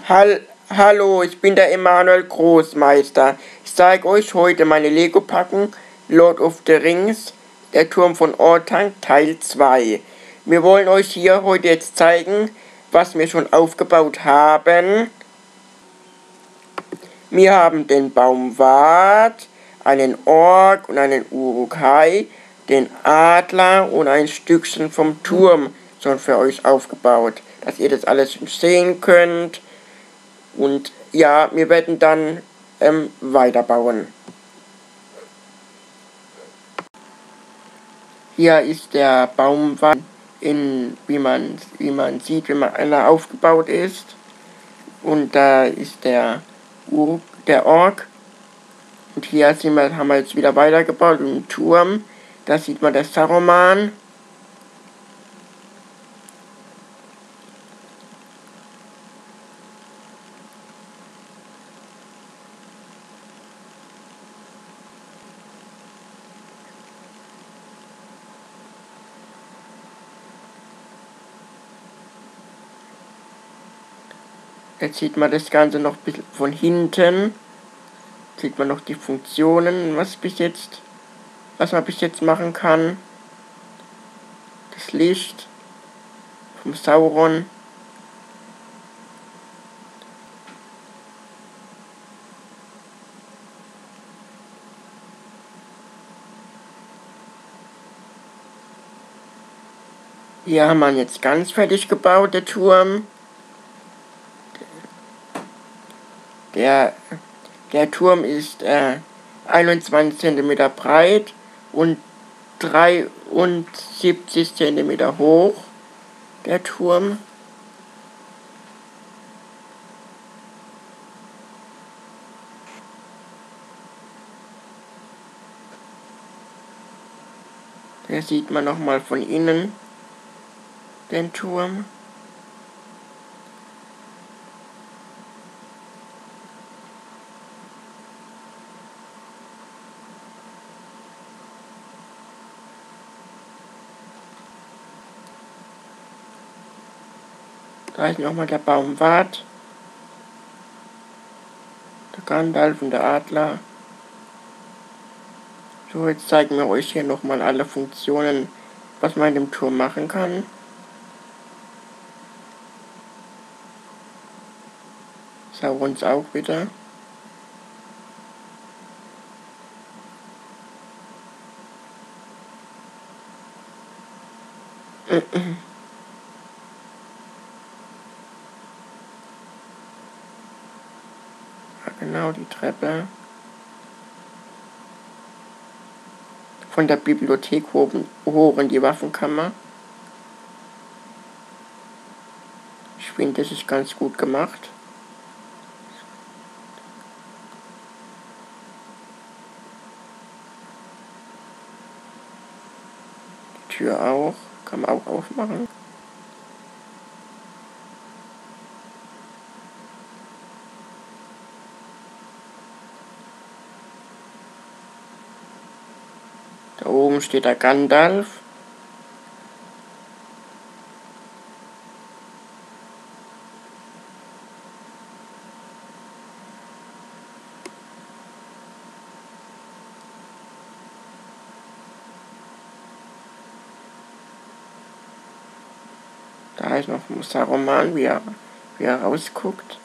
Hallo, ich bin der Emanuel Großmeister. Ich zeige euch heute meine Lego-Packung Lord of the Rings, der Turm von Orthanc Teil 2. Wir wollen euch hier heute jetzt zeigen, was wir schon aufgebaut haben. Wir haben den Baumwart, einen Ork und einen Uruk-hai, den Adler und ein Stückchen vom Turm schon für euch aufgebaut, dass ihr das alles sehen könnt. Und ja, wir werden dann weiterbauen. Hier ist der Baumwall, wie man sieht, wenn einer aufgebaut ist. Und da ist der Ork. Und hier haben wir jetzt wieder weitergebaut im Turm. Da sieht man das Saruman. Jetzt sieht man das Ganze noch ein bisschen von hinten. Sieht man noch die Funktionen, was man bis jetzt machen kann. Das Licht vom Sauron. Hier haben wir jetzt ganz fertig gebaut, der Turm. Der Turm ist 21 cm breit und 73 cm hoch. Der Turm. Hier sieht man nochmal von innen den Turm. Da ist nochmal der Baumwart, der Gandalf und der Adler. So, jetzt zeigen wir euch hier nochmal alle Funktionen, was man in dem Turm machen kann. Saurons auch wieder. Genau, die Treppe. Von der Bibliothek hoch in die Waffenkammer. Ich finde, das ist ganz gut gemacht. Die Tür auch. Kann man auch aufmachen. Da oben steht der Gandalf. Da ist noch Saruman, wie er rausguckt.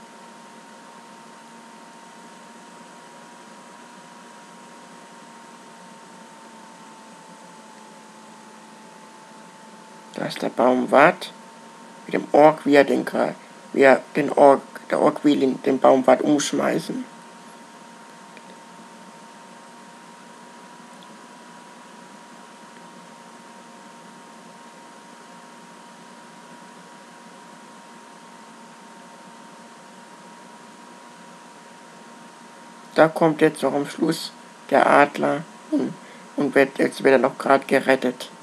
Da ist der Baumwart mit dem Ork, der Ork will den Baumwart umschmeißen. Da kommt jetzt noch am Schluss der Adler und jetzt wird er noch gerade gerettet.